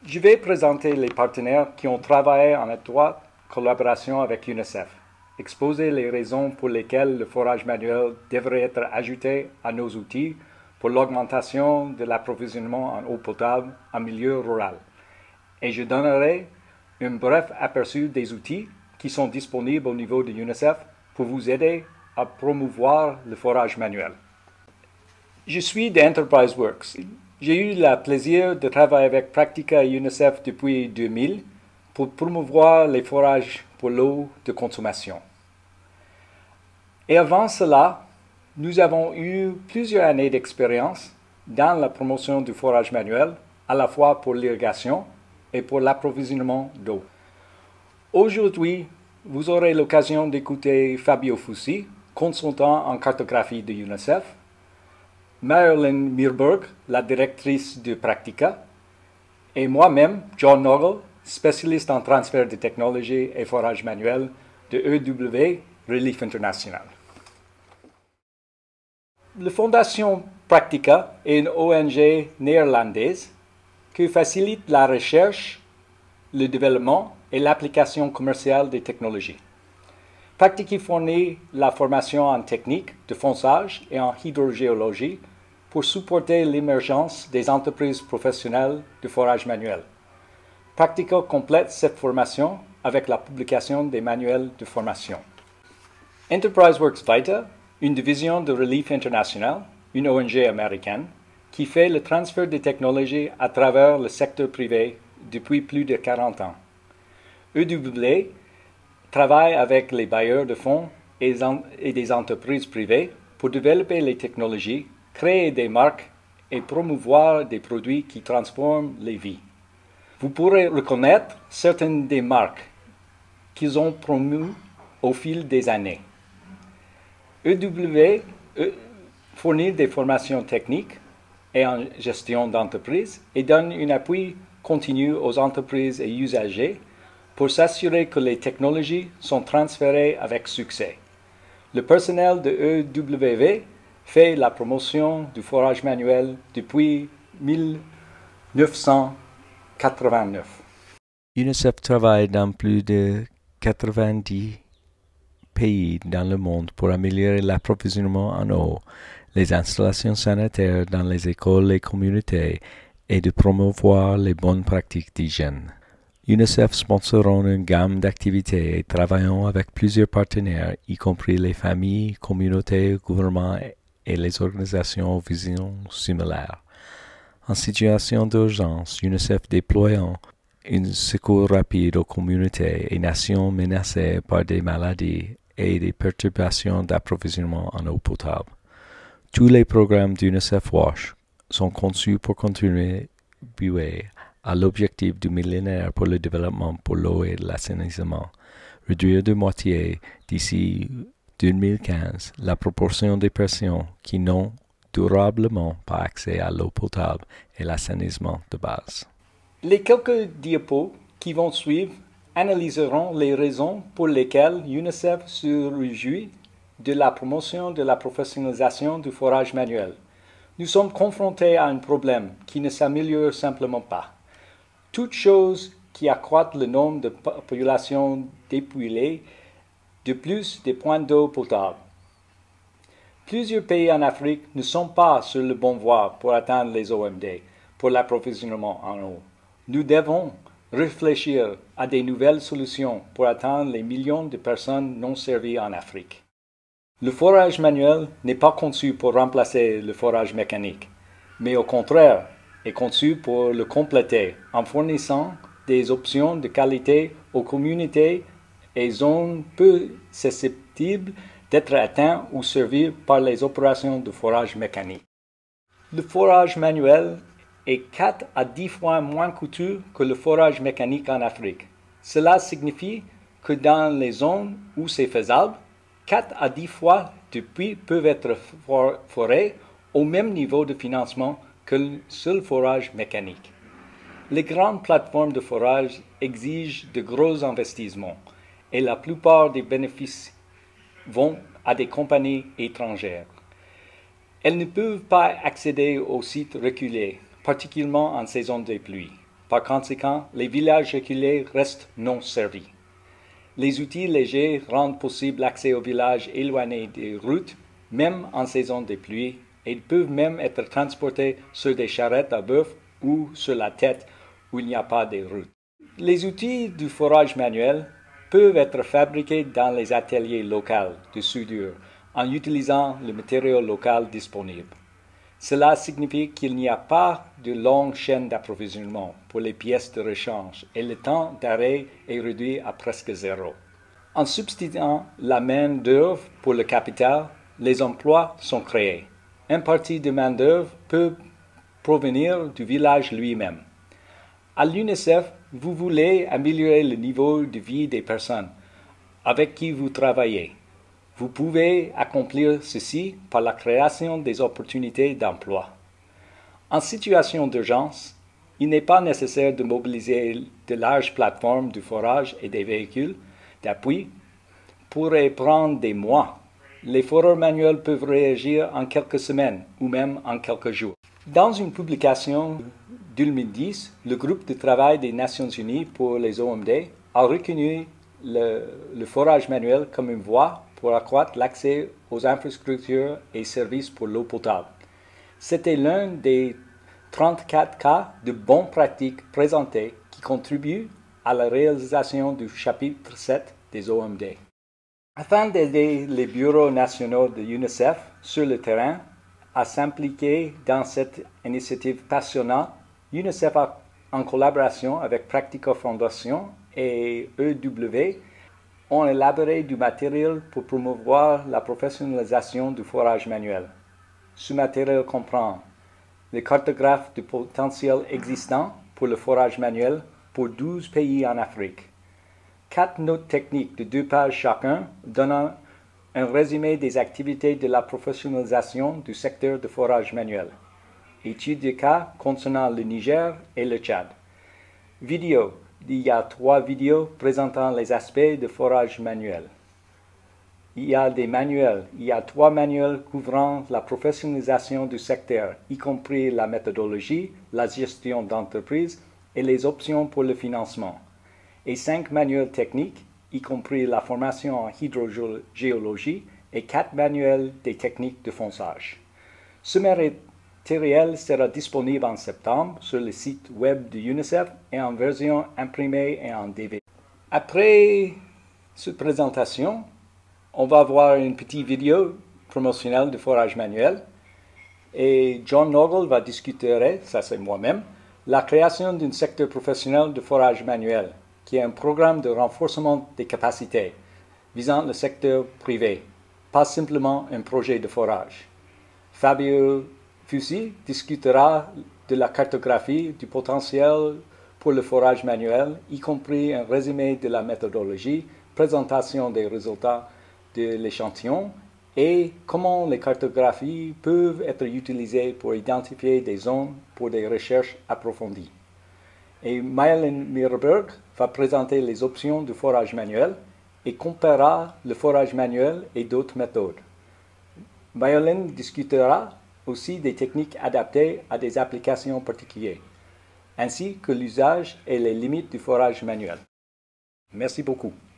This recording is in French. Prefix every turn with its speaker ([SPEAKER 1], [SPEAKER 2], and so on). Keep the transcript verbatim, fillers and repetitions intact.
[SPEAKER 1] Je vais présenter les partenaires qui ont travaillé en étroite collaboration avec UNICEF, exposer les raisons pour lesquelles le forage manuel devrait être ajouté à nos outils pour l'augmentation de l'approvisionnement en eau potable en milieu rural. Et je donnerai un bref aperçu des outils qui sont disponibles au niveau de UNICEF pour vous aider à promouvoir le forage manuel. Je suis d'Enterprise Works. J'ai eu le plaisir de travailler avec Practica et UNICEF depuis deux mille pour promouvoir les forages pour l'eau de consommation. Et avant cela, nous avons eu plusieurs années d'expérience dans la promotion du forage manuel, à la fois pour l'irrigation et pour l'approvisionnement d'eau. Aujourd'hui, vous aurez l'occasion d'écouter Fabio Fussi, consultant en cartographie de UNICEF, Marilyn Mirberg, la directrice de Practica, et moi-même, John Noggle, spécialiste en transfert de technologie et forage manuel de E W Relief International. La Fondation Practica est une O N G néerlandaise qui facilite la recherche, le développement et l'application commerciale des technologies. Practica fournit la formation en technique de fonçage et en hydrogéologie pour supporter l'émergence des entreprises professionnelles de forage manuel. Practica complète cette formation avec la publication des manuels de formation. Enterprise Works Vita, une division de Relief International, une O N G américaine, qui fait le transfert des technologies à travers le secteur privé depuis plus de quarante ans. E W travaille avec les bailleurs de fonds et des entreprises privées pour développer les technologies, créer des marques et promouvoir des produits qui transforment les vies. Vous pourrez reconnaître certaines des marques qu'ils ont promues au fil des années. E W fournit des formations techniques et en gestion d'entreprise et donne un appui continu aux entreprises et usagers pour s'assurer que les technologies sont transférées avec succès. Le personnel de E W fait la promotion du forage manuel depuis mille neuf cent quatre-vingt-neuf.
[SPEAKER 2] UNICEF travaille dans plus de quatre-vingt-dix pays dans le monde pour améliorer l'approvisionnement en eau, les installations sanitaires dans les écoles et communautés et de promouvoir les bonnes pratiques d'hygiène. UNICEF sponsorons une gamme d'activités et travaillons avec plusieurs partenaires, y compris les familles, communautés, gouvernements et les organisations aux visions similaires. En situation d'urgence, UNICEF déployant un secours rapide aux communautés et nations menacées par des maladies et des perturbations d'approvisionnement en eau potable. Tous les programmes d'UNICEF WASH sont conçus pour contribuer à l'objectif du millénaire pour le développement pour l'eau et l'assainissement, réduire de moitié d'ici deux mille quinze la proportion des personnes qui n'ont durablement pas accès à l'eau potable et l'assainissement de base.
[SPEAKER 1] Les quelques diapos qui vont suivre analyseront les raisons pour lesquelles UNICEF se réjouit de la promotion de la professionnalisation du forage manuel. Nous sommes confrontés à un problème qui ne s'améliore simplement pas. Toute chose qui accroît le nombre de populations dépeuplées de plus des points d'eau potable. Plusieurs pays en Afrique ne sont pas sur le bon voie pour atteindre les O M D pour l'approvisionnement en eau. Nous devons réfléchir à des nouvelles solutions pour atteindre les millions de personnes non servies en Afrique. Le forage manuel n'est pas conçu pour remplacer le forage mécanique, mais au contraire est conçu pour le compléter en fournissant des options de qualité aux communautés et zones peu susceptibles d'être atteintes ou servies par les opérations de forage mécanique. Le forage manuel est quatre à dix fois moins coûteux que le forage mécanique en Afrique. Cela signifie que dans les zones où c'est faisable, quatre à dix fois de puits peuvent être forés au même niveau de financement que le seul forage mécanique. Les grandes plateformes de forage exigent de gros investissements et la plupart des bénéfices vont à des compagnies étrangères. Elles ne peuvent pas accéder aux sites reculés, particulièrement en saison des pluies. Par conséquent, les villages reculés restent non servis. Les outils légers rendent possible l'accès aux villages éloignés des routes, même en saison de pluie, et ils peuvent même être transportés sur des charrettes à bœuf ou sur la tête où il n'y a pas de route. Les outils du forage manuel peuvent être fabriqués dans les ateliers locaux de soudure en utilisant le matériau local disponible. Cela signifie qu'il n'y a pas de longue chaîne d'approvisionnement pour les pièces de rechange et le temps d'arrêt est réduit à presque zéro. En substituant la main-d'œuvre pour le capital, les emplois sont créés. Une partie de main-d'œuvre peut provenir du village lui-même. À l'UNICEF, vous voulez améliorer le niveau de vie des personnes avec qui vous travaillez. Vous pouvez accomplir ceci par la création des opportunités d'emploi. En situation d'urgence, il n'est pas nécessaire de mobiliser de larges plateformes de forage et des véhicules d'appui pourrait prendre des mois. Les foreurs manuels peuvent réagir en quelques semaines ou même en quelques jours. Dans une publication deux mille dix, le groupe de travail des Nations Unies pour les O M D a reconnu le, le forage manuel comme une voie pour accroître l'accès aux infrastructures et services pour l'eau potable. C'était l'un des trente-quatre cas de bonnes pratiques présentés qui contribuent à la réalisation du chapitre sept des O M D. Afin d'aider les bureaux nationaux de l'UNICEF sur le terrain à s'impliquer dans cette initiative passionnante, l'UNICEF, en collaboration avec Practica Foundation et E W, ont élaboré du matériel pour promouvoir la professionnalisation du forage manuel. Ce matériel comprend le cartographe du potentiel existant pour le forage manuel pour douze pays en Afrique, quatre notes techniques de deux pages chacun donnant un résumé des activités de la professionnalisation du secteur de forage manuel, études de cas concernant le Niger et le Tchad. Vidéo. Il y a trois vidéos présentant les aspects de forage manuel. Il y a des manuels. Il y a trois manuels couvrant la professionnalisation du secteur, y compris la méthodologie, la gestion d'entreprise et les options pour le financement. Et cinq manuels techniques, y compris la formation en hydrogéologie et quatre manuels des techniques de fonçage. Ce matériel sera disponible en septembre sur le site web de l'UNICEF et en version imprimée et en D V D. Après cette présentation, on va voir une petite vidéo promotionnelle de forage manuel et John Noggle va discuter, ça c'est moi-même, la création d'un secteur professionnel de forage manuel, qui est un programme de renforcement des capacités visant le secteur privé, pas simplement un projet de forage. Fabio Fusi discutera de la cartographie du potentiel pour le forage manuel, y compris un résumé de la méthodologie, présentation des résultats de l'échantillon et comment les cartographies peuvent être utilisées pour identifier des zones pour des recherches approfondies. Et Mayalin Mirberg va présenter les options du forage manuel et comparera le forage manuel et d'autres méthodes. Mayalin discutera aussi des techniques adaptées à des applications particulières, ainsi que l'usage et les limites du forage manuel. Merci beaucoup.